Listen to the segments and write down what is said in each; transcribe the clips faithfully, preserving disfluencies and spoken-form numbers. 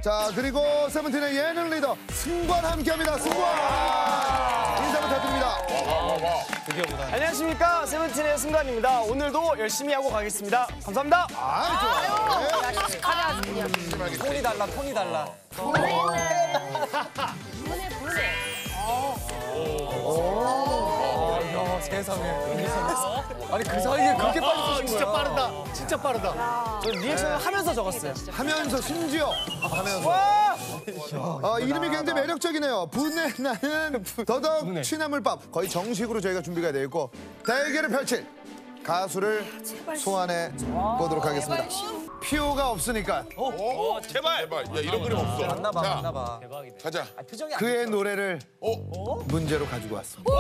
자, 그리고 세븐틴의 예능 리더 승관 함께합니다. 승관! 인사 부탁드립니다. 드디어 보다. 안녕하십니까, 세븐틴의 승관입니다. 오늘도 열심히 하고 가겠습니다. 감사합니다. 아, 좋아요. 네. 톤이 달라, 톤이 달라. 야, 세상에. 아니, 그 사이에 그렇게 빨리 쓰신 거야. 진짜 빠르다. 진짜 빠르다. 저 리액션을 하면서 적었어요. 하면서 심지어 하면서. 어, 이름이 굉장히 매력적이네요. 분에 나는 더덕 취나물밥. 거의 정식으로 저희가 준비가 되어 있고 대결을 펼칠 가수를 소환해 보도록 하겠습니다. 피오가 없으니까 어, 제발. 제발. 야, 이런 그림 없어. 맞나봐, 자, 맞나봐. 가자. 표정이 안 그의 노래를 어? 문제로 가지고 왔습니다.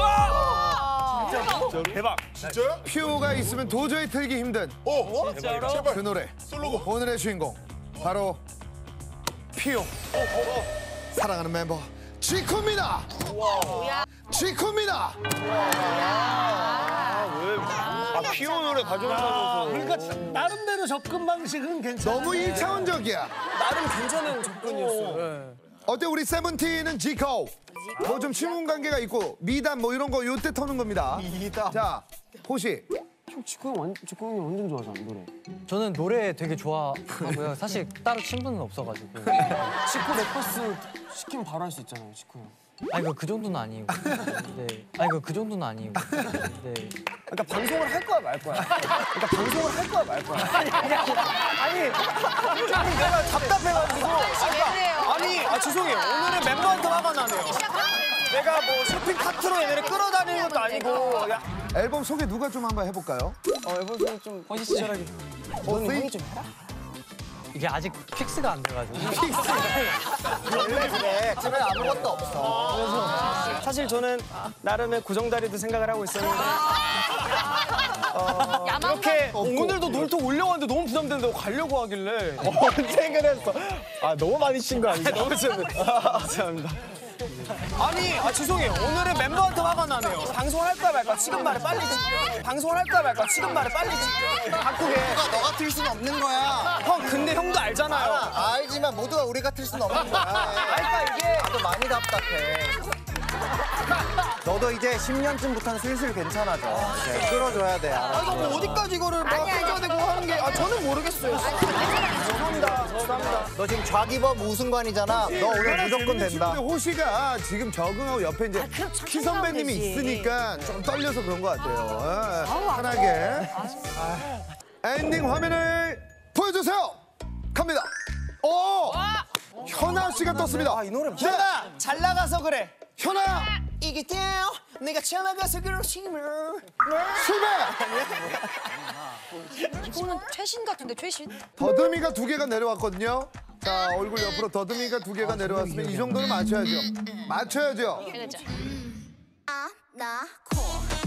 대박. 진짜요? 피오가 있으면 도저히 틀기 힘든 어? 제발. 제발. 그 노래. 솔로곡. 오늘의 주인공 바로 피오. 사랑하는 멤버 지코입니다. 지코입니다. 아, 피오 노래 가져오셔서. 그러니까 나름대로 접근 방식은 괜찮아. 너무 일차원적이야. 나름 괜찮은 접근이었어요. 어때 우리 세븐틴은 지코. 뭐 좀 친분 관계가 있고 미담 뭐 이런 거 요때 터는 겁니다. 미담. 자, 호시. 직구 형, 완, 직구 형이 완전 좋아하잖아, 노래. 저는 노래 되게 좋아하고요. 사실 따로 친분은 없어가지고. 직구 랩버스 시키면 바로 할 수 있잖아요, 직구 형. 아니, 그, 그 정도는 아니고. 네. 아니, 그, 그 정도는 아니고. 네. 그러니까 방송을 할 거야, 말 거야. 그러니까 방송을 할 거야, 말 거야. 아니, 아니, 아니. 아니, 내가 답답해가지고. 아니, 아니, 아, 죄송해요. 오늘은 멤버한테 화가 나네요. 내가 뭐 쇼핑 카트로 얘네를 끌어다니는 것도 아니고. 야. 앨범 소개 누가 좀 한번 해볼까요? 어, 앨범 좀 허시 시절하게. 너는 형이 좀 해라. 이게 아직 픽스가 안 돼가지고. 원래 그래. 집에 아무것도 없어. 그래서 사실 저는 나름의 고정다리도 생각을 하고 있었는데 어, 이렇게 오늘도 놀토 올려왔는데 너무 부담되는데 가려고 하길래 언제 그랬어. 아, 너무 많이 친 거 아니죠? 너무 죄송합니다. 감사합니다. 아니, 아, 죄송해요. 오늘은 멤버한테 화가 나네요. 방송을 할까 말까 지금 말해 빨리 지 방송을 할까 말까 지금 말해 빨리 지 바꾸게. 누가 너 같을 수는 없는 거야. 형, 근데 형도 알잖아요. 아, 알지만 모두가 우리 같을 수는 없는 거야. 그러니까 이게 나도 많이 답답해. 너도 이제 십 년쯤부터는 슬슬 괜찮아져. 이제 끌어줘야 돼. 알아. 아, 뭐 어디까지 이거를 막 해줘야 되고 하는 게, 아, 저는 모르겠어요. 죄송합니다. 죄송합니다. 너 지금 좌기범 우승관이잖아. 너 오늘 무조건 된다. 호시가 지금 적응하고 옆에 이제 키 선배님이 있으니까 좀 떨려서 그런 것 같아요. 예, 편하게. 엔딩 화면을 보여주세요. 갑니다. 오! 현아 씨가 떴습니다. 아, 이 노래 뭐야? 현아, 잘 나가서 그래. 현아 이게 떼요. 내가 잘 나가서 그러시면. 실패. 이거는 최신 같은데, 최신? 더듬이가 두 개가 내려왔거든요. 자, 얼굴 옆으로 더듬이가 두 개가 내려왔으면 이 정도는 맞춰야죠. 맞춰야죠. 아, 나, 코.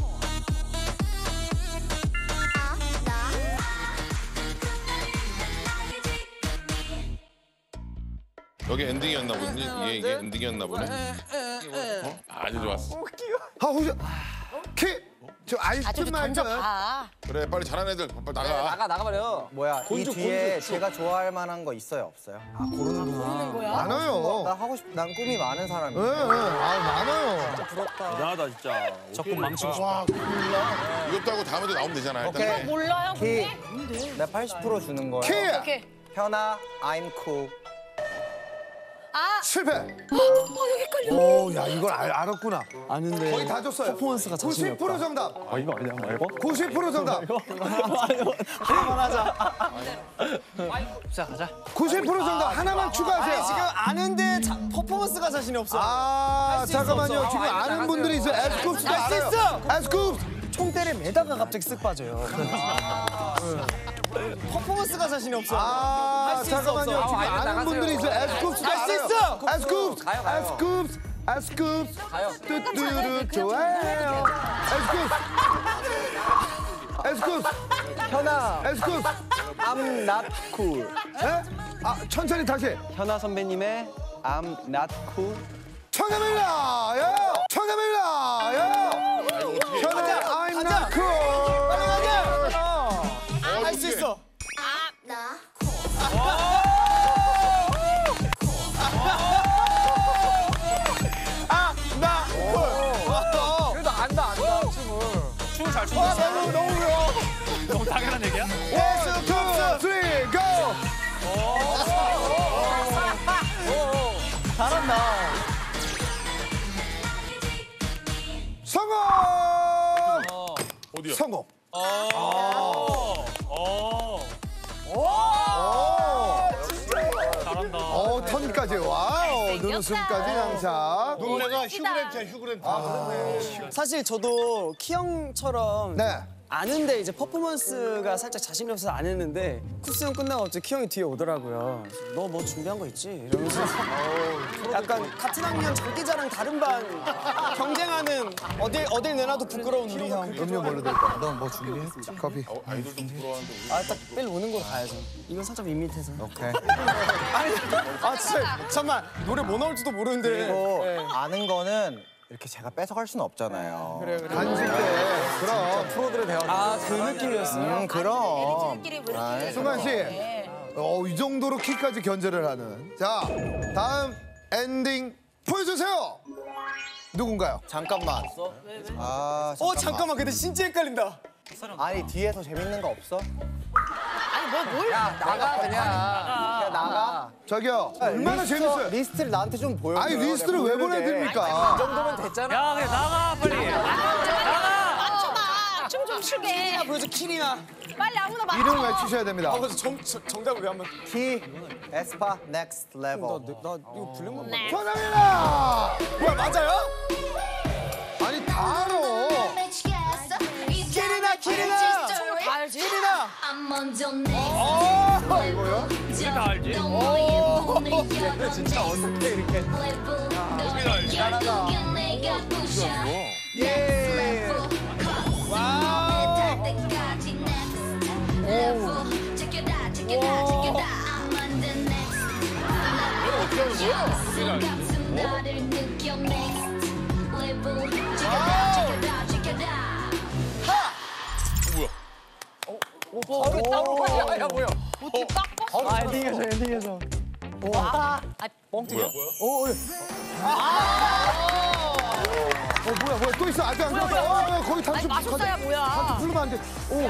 여기 엔딩이었나 보니? 이게, 이게 엔딩이었나 보네. 어? 아주 좋았어. 아, 호시. 키. 저 아, 좀 아이스만 좀. 던져봐. 그래, 빨리 잘하는 애들 빨리 나가. 나가, 나가버려. 뭐야, 이 뒤에 제가 좋아할 만한 거 있어요, 없어요? 아, 고르는구나. 나 많아요. 하고 싶, 난 꿈이 많은 예, 사람이야. 예. 아, 많아요. 대단하다 진짜. 적금 망치고 싶어. 이것도 하고 다음에도 나오면 되잖아. 일단. 오케이. 몰라요? 키. 내가 팔십 퍼센트 주는 거야. 키. 오케이. 현아, I'm cool. 아, 실패. 어, 여기까지. 오, 야, 이걸 알, 알았구나. 아는데. 거의 다 줬어요. 퍼포먼스가 자신이 구십 퍼센트 정답. 아, 이거 아니야, 말고? 구십 퍼센트 정답. 그만하자. 자, 가자. 구십 퍼센트 정답. 하나만 추가하세요. 아니, 지금 아는데 자, 퍼포먼스가 자신이 없어. 아, 할수 잠깐만요. 있어, 없어. 지금 아, 아는 나가세요. 분들이 있어요. 에스쿱스도 할수 알아요. 있어! 에스쿱스. 총대를 매다가 갑자기 쓱 빠져요. 퍼포먼스가 자신이 없어. 아, 할수 있어, 잠깐만요. 없어. 지금 아, 아는 나가세요. 분들이 있어요. 에스쿱스도 할수 알아요. 있어! 에스쿱스. 가요, 가요. 에스쿱스. 에스쿱스. 가요. 뚜뚜루 좋아해요. 에스쿱스. 에스쿱스. 현아, 에스쿱스. I'm not cool. 예? 아, 천천히 다시. 현아 선배님의 I'm not cool. 청해밀라. 예. 청해밀라. 예. 현아, I'm not cool. 빨리 가자! 할 수 있어. 아, 나, 코. 원, 투, 쓰리, 고! 잘한다. 성공! 어디야? 성공. 잘한다. 어, 턴까지. 와우. 눈웃음까지 장착. 노래가 휴그랜트야, 휴그랜트. 사실 저도 키형처럼 네. 아는데 이제 퍼포먼스가 살짝 자신이 없어서 안 했는데 쿠스 형 끝나고 갑자기 키형이 뒤에 오더라고요. 너 뭐 준비한 거 있지? 이러면서 약간 같은 학년 장기자랑 다른 반 경쟁하는 어딜 어딜 내놔도 부끄러운 우리 형. 음료 뭘로 드릴까? 너 뭐 준비했지? 커피. 어, 아이돌 좀 부러워하는데 우리 아딱 뺄 오는 거 가야죠. 이건 살짝 밋밋해서. 오케이. 아니 아 진짜 잠깐만 노래 뭐 나올지도 모르는데. 그리고 네. 아는 거는 이렇게 제가 뺏어갈 수는 없잖아요. 그래 그래. 간질 때. 그럼. 프로들을 배워. 아그 느낌이었어요. 음, 그럼. 지들끼리 뭐 이렇게 승관 씨. 어, 이 정도로 키까지 견제를 하는. 자, 다음 엔딩 보여주세요. 누군가요? 잠깐만. 아, 어 잠깐만 근데 진짜 헷갈린다. 아니 뒤에 더 재밌는 거 없어? 아니 뭐뭘 나가 그냥. 그냥 나가. 저기요. 얼마나 리스트, 재밌어요. 리스트를 나한테 좀 보여줘. 아니, 리스트를 왜 보내드립니까? 이 정도면 됐잖아. 야, 그냥 나가, 빨리. 맞춰봐 춤 좀 추게 보여줘 키리나. 빨리 아무나 맞춰 이름 외치셔야 됩니다. 아 그래서 정 정- 정답을 왜 한번. 키, 에스파, 넥스트 레벨. 나, 나 이거 블랙만. 네. 전화해라! 뭐야 맞아요? 아니, 다 알아. 키리나 키리나. 다 알지? 키리나. 어 이거 다 알지? 진짜 어떻게 이렇게. 잘하다. 예. 뭐야? 야 뭐야? 어떻게 딱 벗어 아 엔딩에서 엔딩에서. 와 뭐야? 어, 뭐야, 뭐야. 또 있어. 아직 안 끝났어. 어, 거기 아니 단추. 마셨어야 뭐야 부르면 안 돼. 오.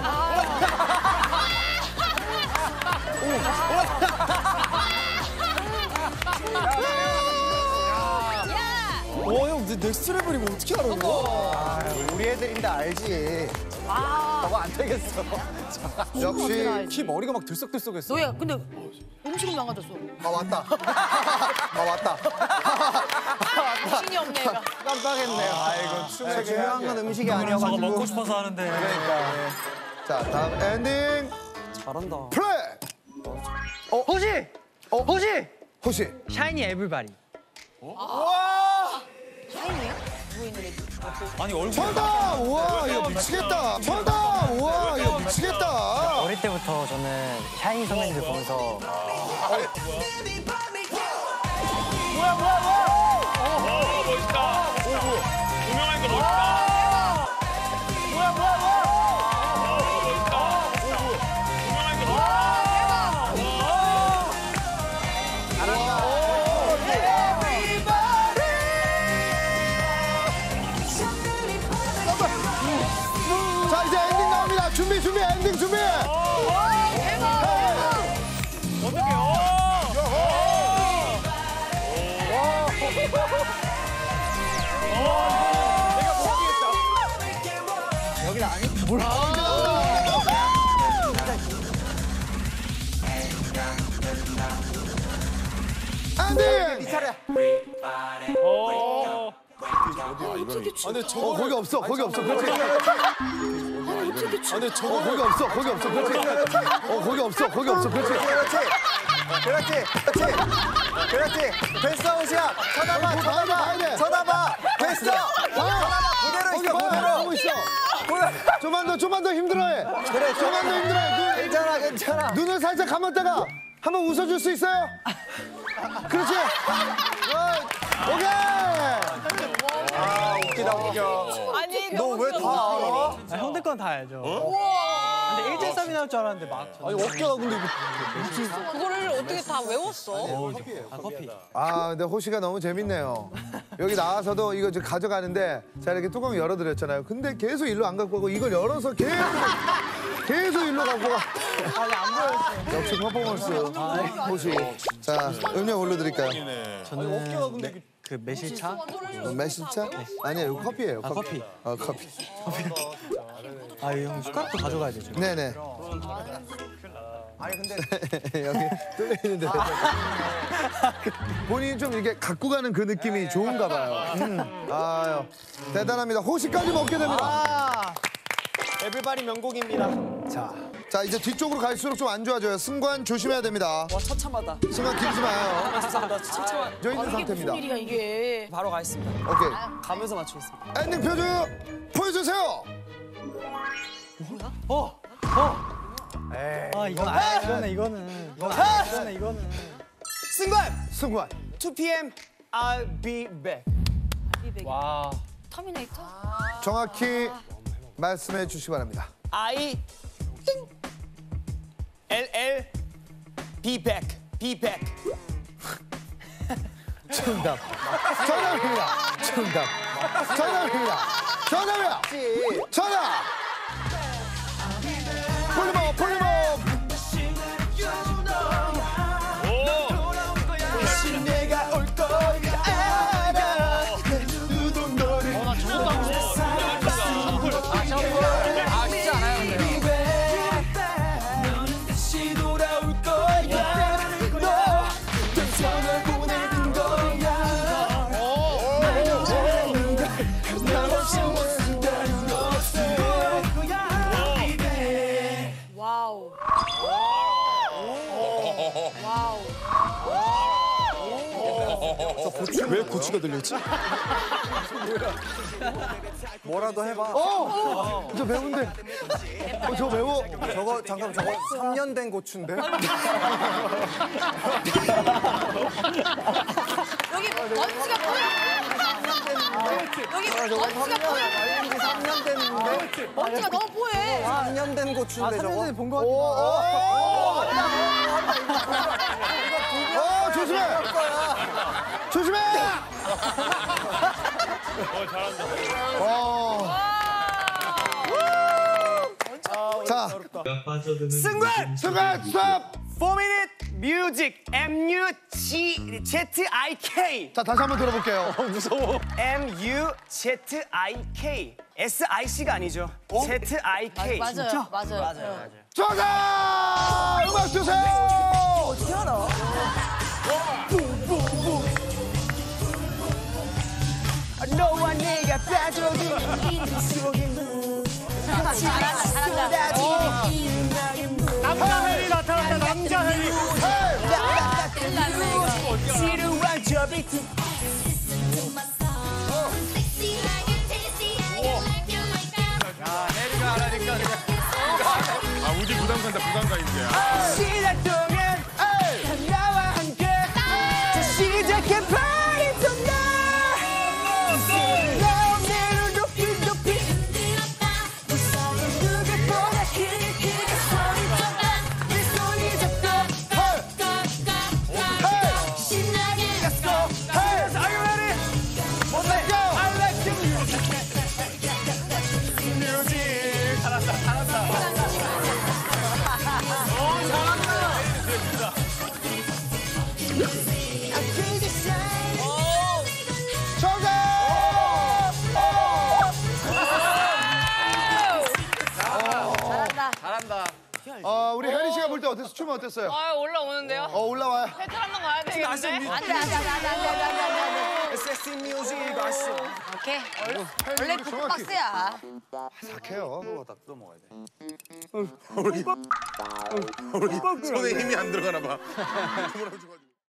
와형 넥스트 레벨이면 어떻게 알아 이거? 우리 애들인데 알지. 저거 안 되겠어. 역시. 키 머리가 막 들썩들썩했어. 너야 근데 음식은 망가졌어 아 왔다. 아 왔다. 정신이 없네 얘가 깜빡했네요. 아이고 춤을 중요한 건 음식이 아니어가지고. 저거 먹고 싶어서 하는데. 자, 다음 엔딩 잘한다. 플레이. 호시! 어? 호시! 호시. 샤이니 에브리바디. 샤이니야? 누구 있는 애지? 아니, 얼굴. 정답! 우와, 이거 미치겠다. 정답! 우와, 이거 미치겠다. 어릴 때부터 저는 샤이니 선배님들 보면서 어, 멋있다. 유명한 거 멋있다. 뭐야, 뭐야, 뭐야. 멋있다. 유명한 거 멋있다. 자, 이제 엔딩 나옵니다. 준비, 준비, 엔딩 준비. 엔딩! 어. 아 근데 어, 저거 거기 없어, 거기 없어. 그렇지. 아 근데 어, 저거 거기 없어, 거기 없어. 그렇지. 어, 거기 없어, 거기 없어. 그렇지. 그렇지. 그렇지. 그렇지. 그렇지. 됐어 오시야. 쳐다봐. 어, 봐야 돼, 봐야 쳐다봐. 돼. 쳐다봐. 됐어. 쳐다봐. 그대로 거기 있어. 봐, 그대로. 하고 있어. 좀만 더, 좀만 더 힘들어해. 그래. 좀만 더 힘들어해. 눈, 괜찮아. 괜찮아. 눈을 살짝 감았다가 한번 웃어줄 수 있어요? 그렇지. 어, 오케이. 아 웃기다 웃겨. 아니 너 왜 다 알아? 아, 형들 건 다 알죠. 우와 근데 일 대 삼이 나올 줄 알았는데 막. 아니 어깨가 근데 이거 그거를 어떻게 다 외웠어? 아, 커피. 아, 근데 호시가 너무 재밌네요. 여기 나와서도 이거 지금 가져가는데 제가 이렇게 뚜껑 열어드렸잖아요. 근데 계속 일로 안 갖고 오고 이걸 열어서 계속 계속 일로 가고 가. 역시 퍼포먼스. 호시. 자, 음료 올려드릴까요? 저는 매, 그 매실차? 어, 매실차? 아니에요, 이거 커피예요. 아, 커피. 어, 커피. 아, 형 숟가락도 가져가야 되죠. 네네. 아니 근데 여기 뚫려 있는데. 본인이 좀 이렇게 갖고 가는 그 느낌이 좋은가 봐요. 음. 아유, 대단합니다. 호시까지 먹게 됩니다. 아, 에브리바디 명곡입니다. 자, 자, 이제 뒤쪽으로 갈수록 좀 안 좋아져요. 승관 조심해야 됩니다. 와 처참하다. 승관 길지 마요. 죄송합니다. 처참한. 저 있는 이게 상태입니다. 무슨 일이야 이게. 바로 가겠습니다. 오케이. 가면서 맞추겠습니다. 엔딩 표정 보여주세요. 어, 아, 이건 아, 이거는 이거는. 이거는 이거는. 승관. 승관. 투 피엠 I'll be back. 와. 터미네이터? 정확히 말씀해 주시기 바랍니다. I L L be back. be back. 정답. 정답입니다. 정답. 정답입니다. 정답이야. 정답. 폴리머, 폴리머. 내가 올 거야 알아. 누도 너를 아 쉽지 않아요 근데. 너는 다시 돌아올 거야. 너 당장을 보내는 거야. 나 없이 못 산다는 거 없을 거야. 와우. 와우. 왜 고추가 들렸지? 뭐라도 해봐. 어! 저 매운데. 어, 저 매워. 저거 잠깐 저거 삼 년 된 고추인데. 여기 먼지가 보여. 여기 먼지가 보여. 삼 년 됐는데. 먼지가 너무 보여. 삼 년 된 고추인데 저거. 본거 오, 오, 오, 조심해. 조심해. 어 잘한다. 어. 자, 승관! 순간 스톱. 포 미닛 뮤직 M U G Z I K 자, 다시 한번 들어볼게요. 무서워. M U Z I K S I C가 아니죠. Z I K. 맞아요. 맞아요. 맞아요. 정답! 음악 주세요. 너와 내가 빠져든 잘한다. 잘한다. 남자 헬리 나타났다. 남자 헬리. 지루한 저 비트 아 우디 부담 간다 부담 가 이제. 시작 동안 나와 함께 저 시작해 party tonight. 나 오늘을 높이 높이 누구보다 크게 크게 소리 쳤다. 내 손이 잡고 신나게 Let's go. Hey, are you ready? Let's go. I like the music. music. 잘한다 잘한다. 잘한다. 어, 우리 혜리 씨가 볼 때 어땠어? 춤은 어땠어요? 아 올라오는데요? 어, 올라와요. 배틀 한번 가야 되겠는데? 아시죠? 안돼 안돼 안돼 안돼 안돼 안돼. 에스에스 뮤직 아시죠? 오케이. 원래 혜리 그 정확히 박스야. 착해요. 손에 힘이 안 들어가나 봐.